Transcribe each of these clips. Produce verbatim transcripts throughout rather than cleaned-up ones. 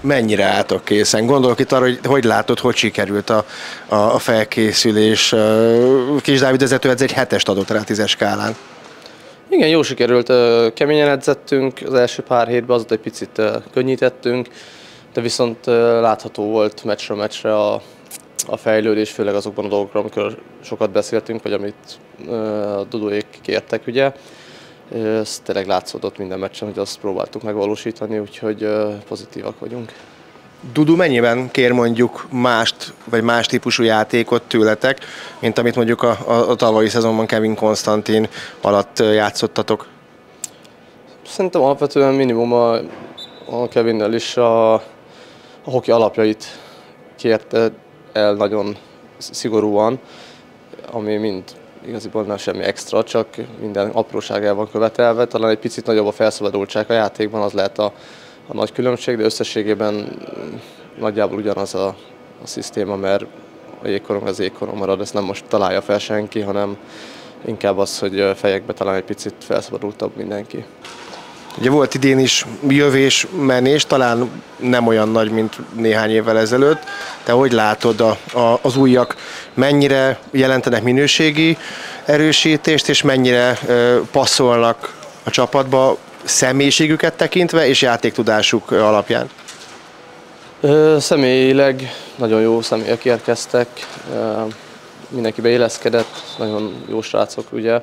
mennyire álltok készen? Gondolok itt arra, hogy hogy látod, hogy sikerült a, a, a felkészülés. Kis Dávid vezető egy hetest adott rá tízes skálán. Igen, jó sikerült, keményen edzettünk, az első pár hétben azóta egy picit könnyítettünk, de viszont látható volt meccsről meccsre a, a fejlődés, főleg azokban a dolgokról, amikor sokat beszéltünk, vagy amit a Dudóék kértek, ugye. Ez tényleg látszódott minden meccsen, hogy azt próbáltuk megvalósítani, úgyhogy pozitívak vagyunk. Dudu mennyiben kér mondjuk mást, vagy más típusú játékot tőletek, mint amit mondjuk a, a, a tavalyi szezonban Kevin Konstantin alatt játszottatok? Szerintem alapvetően minimum a, a Kevinnel is a, a hoki alapjait kérte el nagyon szigorúan, ami mind igaziból nem semmi extra, csak minden apróság el van követelve. Talán egy picit nagyobb a felszabadultság a játékban, az lehet a, a nagy különbség, de összességében nagyjából ugyanaz a, a szisztéma, mert a jégkorong az jégkorong marad, ezt nem most találja fel senki, hanem inkább az, hogy fejekbe talán egy picit felszabadultabb mindenki. Ugye volt idén is jövés, menés, talán nem olyan nagy, mint néhány évvel ezelőtt. Te hogy látod a, a, az újak, mennyire jelentenek minőségi erősítést, és mennyire ö, passzolnak a csapatba személyiségüket tekintve és játéktudásuk alapján? Ö, személyileg nagyon jó személyek érkeztek, ö, mindenki beilleszkedett, nagyon jó srácok, ugye.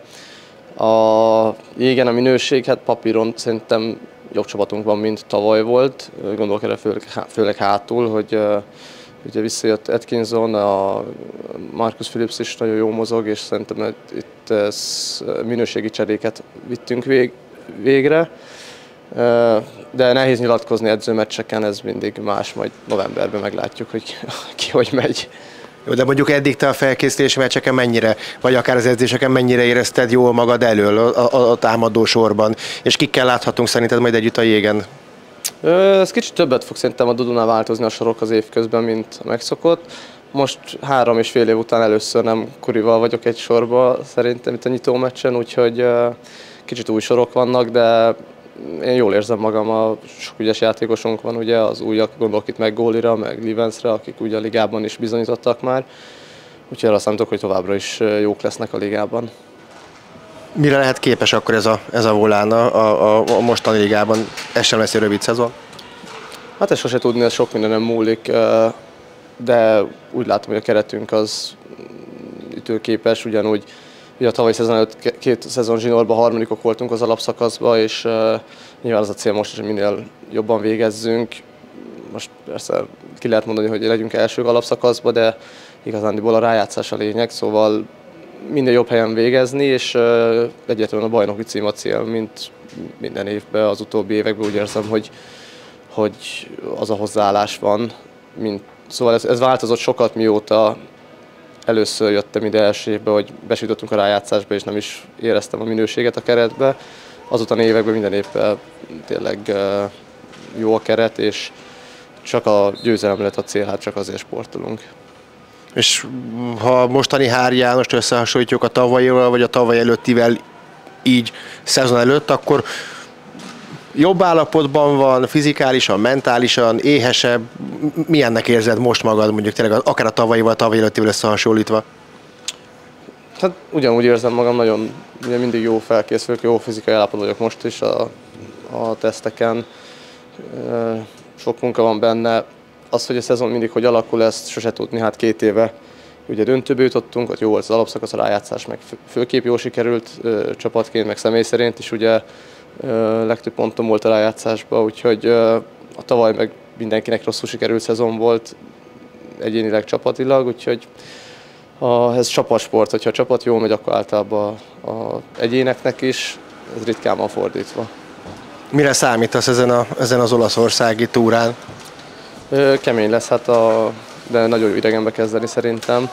A jégen a minőség, hát papíron szerintem jobb csapatunk van, mint tavaly volt. Gondolok erre főleg, főleg hátul, hogy uh, ugye visszajött Atkinson, a Marcus Phillips is nagyon jó mozog, és szerintem itt ez minőségi cseréket vittünk vég, végre. Uh, de nehéz nyilatkozni edzőmeccseken, ez mindig más, majd novemberben meglátjuk, hogy ki hogy megy. Jó, de mondjuk eddig te a felkészülési meccseken mennyire, vagy akár az edzéseken mennyire érezted jól magad elől a, a, a támadó sorban, és kikkel láthatunk szerinted majd együtt a jégen? Ez kicsit többet fog szerintem a Dudunál változni a sorok az év közben, mint megszokott. Most három és fél év után először nem Kurival vagyok egy sorba szerintem itt a nyitó meccsen, úgyhogy kicsit új sorok vannak, de én jól érzem magam, a sok ügyes játékosunk van, ugye, az újak, gondolok itt meg Gólira, meg Livensre, akik ugye a ligában is bizonyítottak már. Úgyhogy arra számítok, hogy továbbra is jók lesznek a ligában. Mire lehet képes akkor ez a, ez a volán a, a, a mostani ligában? Ez sem lesz egy rövid szezon? Hát ezt sose tudni, ez sok mindenem múlik, de úgy látom, hogy a keretünk az ütőképes, ugyanúgy ugye a tavalyi szezon előtt két szezon zsinórban harmadikok voltunk az alapszakaszban, és uh, nyilván az a cél most is, hogy minél jobban végezzünk. Most persze ki lehet mondani, hogy legyünk elsők alapszakaszban, de igazándiból a rájátszás a lényeg, szóval minél jobb helyen végezni, és uh, egyáltalán a bajnoki cím a cél, mint minden évben, az utóbbi években úgy érzem, hogy, hogy az a hozzáállás van. Mint, szóval ez, ez változott sokat, mióta először jöttem ide első évben, hogy besütöttünk a rájátszásba, és nem is éreztem a minőséget a keretbe. Azután években minden évben tényleg jó a keret, és csak a győzelem lett a cél, hát csak azért sportolunk. És ha mostani Hári Jánost összehasonlítjuk a tavalyival, vagy a tavaly előttivel így szezon előtt, akkor jobb állapotban van, fizikálisan, mentálisan, éhesebb. Milyennek érzed most magad, mondjuk tényleg akár a tavalyival, a tavaly előttivel összehasonlítva? Hát ugyanúgy érzem magam, nagyon ugye mindig jó felkészülök, jó fizikai állapotban vagyok most is a, a teszteken. Sok munka van benne. Az, hogy a szezon mindig hogy alakul, ezt sose tudni, hát két éve ugye döntőbe jutottunk, ott jó volt az alapszakasz, a rájátszás, meg főképp jól sikerült csapatként, meg személy szerint is ugye legtöbb pontom volt a rájátszásban, úgyhogy a tavaly meg mindenkinek rosszul sikerült szezon volt, egyénileg, csapatilag, úgyhogy a, ez csapatsport, hogyha a csapat jól megy, akkor általában a, a egyéneknek is, ez ritkán van fordítva. Mire számítasz ezen, a, ezen az olaszországi túrán? Kemény lesz, hát a, de nagyon jó idegenbe kezdeni szerintem.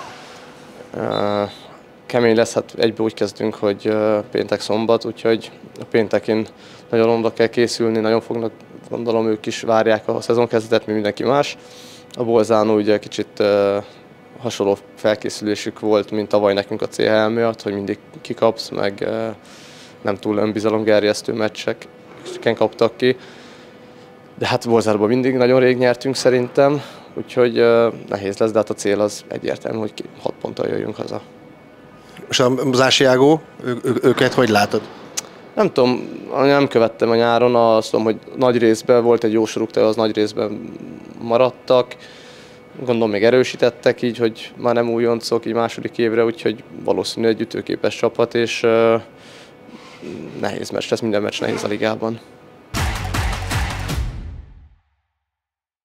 Kemény lesz, hát egybe úgy kezdünk, hogy péntek-szombat, úgyhogy a péntekin nagyon oda kell készülni, nagyon fognak, gondolom ők is várják a szezonkezdetet, mint mindenki más. A Bolzano ugye kicsit hasonló felkészülésük volt, mint tavaly nekünk a cé há el miatt, hogy mindig kikapsz, meg nem túl önbizalomgerjesztő meccseken kaptak ki. de hát Borzárban mindig nagyon rég nyertünk szerintem, úgyhogy uh, nehéz lesz, de hát a cél az egyértelmű, hogy hat ponttal jöjjünk haza. És az Asiago, ő, ő, őket hogy látod? Nem tudom, nem követtem a nyáron, azt tudom, hogy nagy részben volt egy jó soruk, az nagy részben maradtak. Gondolom még erősítettek így, hogy már nem újoncok így második évre, úgyhogy valószínűleg egy ütőképes csapat, és uh, nehéz meccs lesz, minden meccs nehéz a ligában.